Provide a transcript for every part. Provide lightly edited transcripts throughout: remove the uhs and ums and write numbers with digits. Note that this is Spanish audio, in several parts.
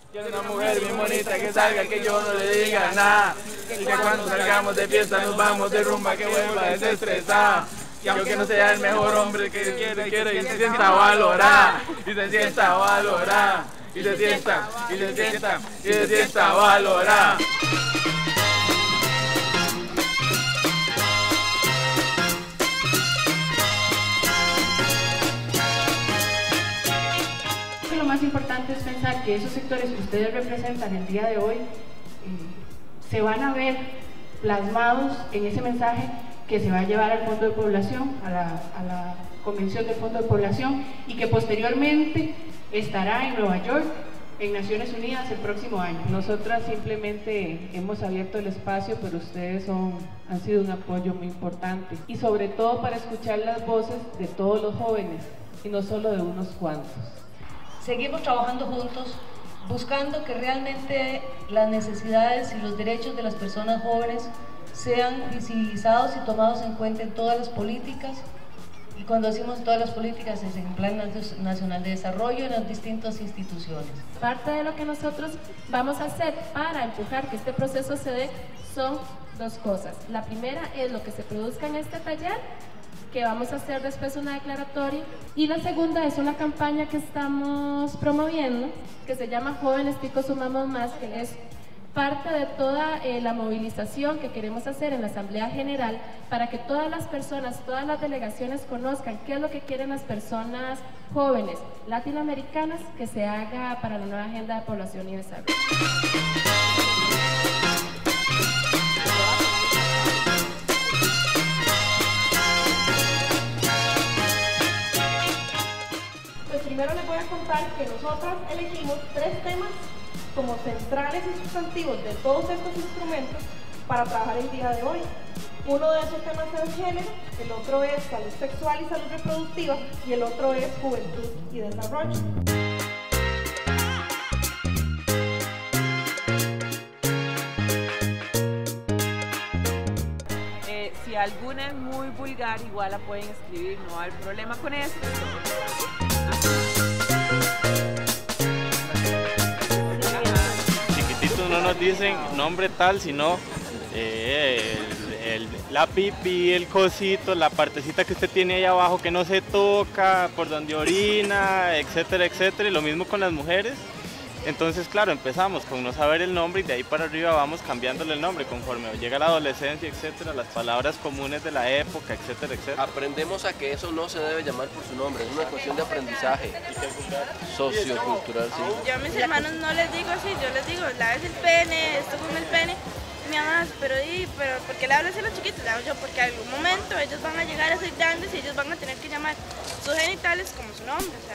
Quiero una mujer bien bonita que salga, que yo no le diga nada. Y que cuando salgamos de fiesta nos vamos de rumba, que vuelva desestresada. Y aunque no sea el mejor hombre que quiere y se sienta valorada. Y se sienta valorada. Y se sienta valorada. Lo más importante es pensar que esos sectores que ustedes representan el día de hoy se van a ver plasmados en ese mensaje que se va a llevar al Fondo de Población, a la Convención del Fondo de Población, y que posteriormente estará en Nueva York, en Naciones Unidas, el próximo año. Nosotras simplemente hemos abierto el espacio, pero ustedes han sido un apoyo muy importante, y sobre todo para escuchar las voces de todos los jóvenes y no solo de unos cuantos. Seguimos trabajando juntos, buscando que realmente las necesidades y los derechos de las personas jóvenes sean visibilizados y tomados en cuenta en todas las políticas. Y cuando decimos todas las políticas es en el Plan Nacional de Desarrollo en las distintas instituciones. Parte de lo que nosotros vamos a hacer para empujar que este proceso se dé son dos cosas. La primera es lo que se produzca en este taller, que vamos a hacer después una declaratoria, y la segunda es una campaña que estamos promoviendo que se llama Jóvenes Ticos Sumamos Más, que es parte de toda la movilización que queremos hacer en la Asamblea General para que todas las personas, todas las delegaciones conozcan qué es lo que quieren las personas jóvenes latinoamericanas que se haga para la nueva Agenda de Población y Desarrollo. Primero les voy a contar que nosotras elegimos 3 temas como centrales y sustantivos de todos estos instrumentos para trabajar el día de hoy. Uno de esos temas es género, el otro es salud sexual y salud reproductiva y el otro es juventud y desarrollo. Si alguna es muy vulgar, igual la pueden escribir, no hay problema con eso. Chiquititos no nos dicen nombre tal, sino la pipi, el cosito, la partecita que usted tiene ahí abajo que no se toca, por donde orina, etcétera, etcétera. Y lo mismo con las mujeres. Entonces, claro, empezamos con no saber el nombre y de ahí para arriba vamos cambiándole el nombre conforme llega la adolescencia, etcétera, las palabras comunes de la época, etcétera, etcétera. Aprendemos a que eso no se debe llamar por su nombre, es una cuestión de aprendizaje sociocultural, sí. Yo a mis hermanos no les digo así, yo les digo, laves el pene, esto con el pene. Mi mamá, pero ¿por qué le hablas a los chiquitos? Le hablo yo, porque en algún momento ellos van a llegar a ser grandes y ellos van a tener que llamar sus genitales como su nombre, o sea.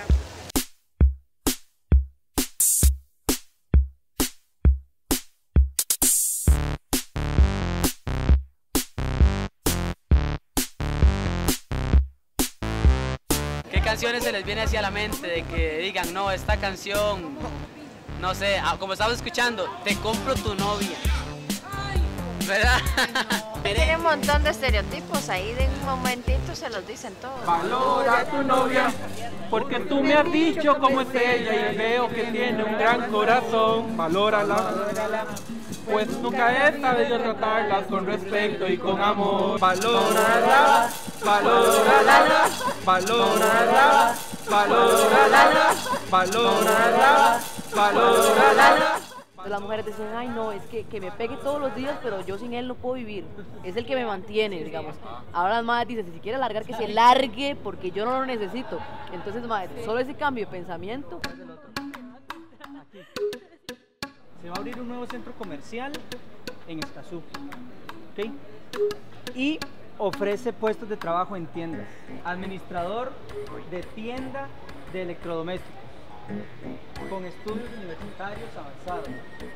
¿Qué canciones se les viene hacia la mente de que digan, no, esta canción, no sé, como estamos escuchando, te compro tu novia? ¿Verdad? Tiene un montón de estereotipos, ahí de un momentito se los dicen todos. Valora a tu novia, porque tú me has dicho cómo es ella y veo que tiene un gran corazón. Valórala, pues nunca he sabido tratarla con respeto y con amor. Valórala, valórala, valórala, valórala, valórala, valórala. Las mujeres decían, ay no, es que me pegue todos los días, pero yo sin él no puedo vivir. Es el que me mantiene, digamos. Ahora las madres dicen, si quiere largar, que se largue, porque yo no lo necesito. Entonces, madre, solo ese cambio de pensamiento. Se va a abrir un nuevo centro comercial en Escazú, ¿ok? Y ofrece puestos de trabajo en tiendas. Administrador de tienda de electrodomésticos, con estudios universitarios avanzados,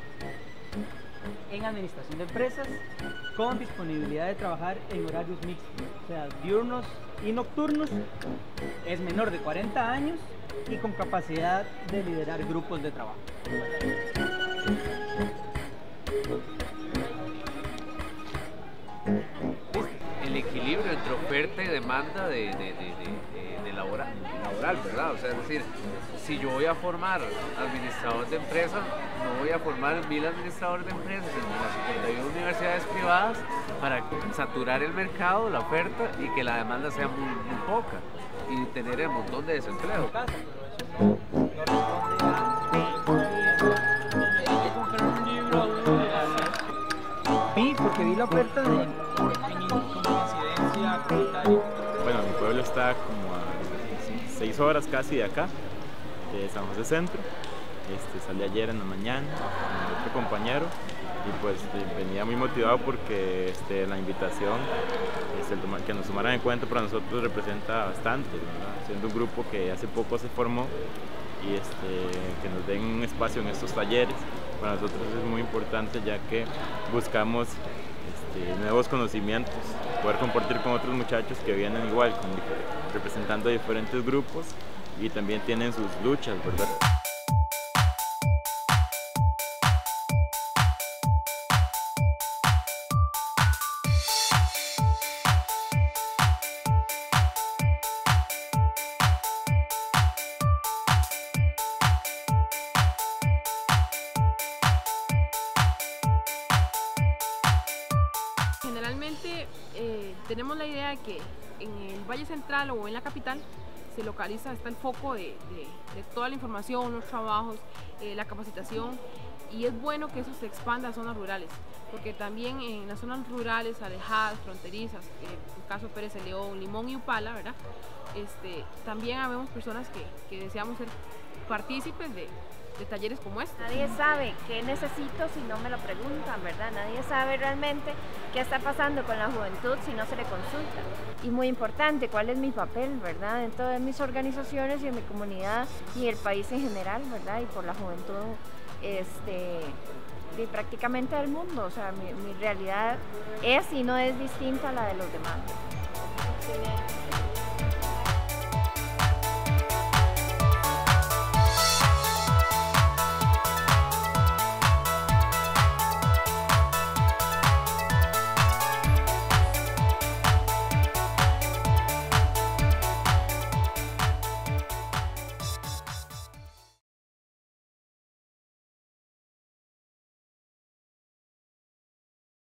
en administración de empresas, con disponibilidad de trabajar en horarios mixtos, o sea, diurnos y nocturnos, es menor de 40 años y con capacidad de liderar grupos de trabajo. El equilibrio entre oferta y demanda de laboral. laboral, ¿verdad? O sea, es decir, si yo voy a formar administrador de empresas, no voy a formar 1000 administradores de empresas en las 51 universidades privadas para saturar el mercado, la oferta y que la demanda sea muy poca y tener un montón de desempleo. Sí, porque vi la oferta de incidencia comunitaria. Bueno, mi pueblo está como a 6 horas casi de acá, de San José Centro. Salí ayer en la mañana con otro compañero y pues venía muy motivado porque la invitación, que nos tomaran en cuenta para nosotros representa bastante, ¿verdad? Siendo un grupo que hace poco se formó y que nos den un espacio en estos talleres. Para nosotros es muy importante ya que buscamos nuevos conocimientos, poder compartir con otros muchachos que vienen igual, representando diferentes grupos y también tienen sus luchas, ¿verdad? Generalmente tenemos la idea de que en el Valle Central o en la capital se localiza, está el foco de toda la información, los trabajos, la capacitación, y es bueno que eso se expanda a zonas rurales, porque también en las zonas rurales, alejadas, fronterizas, en el caso Pérez de León, Limón y Upala, ¿verdad? También habemos personas que deseamos ser partícipes de talleres como este. Nadie sabe qué necesito si no me lo preguntan, ¿verdad? Nadie sabe realmente qué está pasando con la juventud si no se le consulta. Y muy importante, cuál es mi papel, ¿verdad? Dentro de mis organizaciones y en mi comunidad y el país en general, ¿verdad? Y por la juventud de prácticamente del mundo. O sea, mi realidad es y no es distinta a la de los demás.